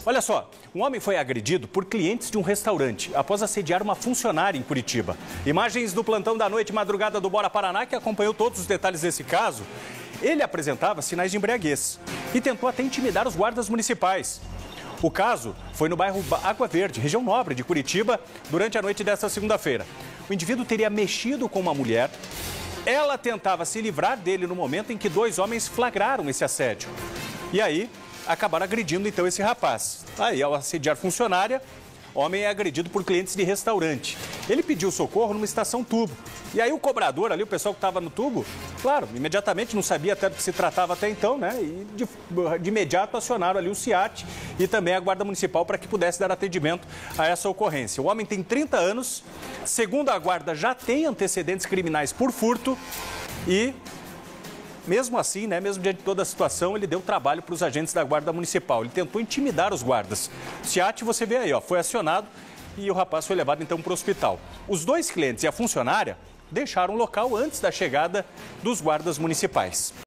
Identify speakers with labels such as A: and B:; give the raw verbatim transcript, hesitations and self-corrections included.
A: Olha só, um homem foi agredido por clientes de um restaurante após assediar uma funcionária em Curitiba. Imagens do plantão da noite e madrugada do Bora Paraná, que acompanhou todos os detalhes desse caso. Ele apresentava sinais de embriaguez e tentou até intimidar os guardas municipais. O caso foi no bairro Água Verde, região nobre de Curitiba, durante a noite desta segunda-feira. O indivíduo teria mexido com uma mulher. Ela tentava se livrar dele no momento em que dois homens flagraram esse assédio. E aí, acabaram agredindo então esse rapaz. Aí, ao assediar funcionária, homem é agredido por clientes de restaurante. Ele pediu socorro numa estação tubo. E aí o cobrador ali, o pessoal que estava no tubo, claro, imediatamente não sabia até do que se tratava até então, né? E de, de imediato acionaram ali o SEAT e também a Guarda Municipal para que pudesse dar atendimento a essa ocorrência. O homem tem trinta anos, segundo a Guarda, já tem antecedentes criminais por furto e... Mesmo assim, né, mesmo diante de toda a situação, ele deu trabalho para os agentes da Guarda Municipal. Ele tentou intimidar os guardas. O SEAT, você vê aí, ó, foi acionado e o rapaz foi levado então para o hospital. Os dois clientes e a funcionária deixaram o local antes da chegada dos guardas municipais.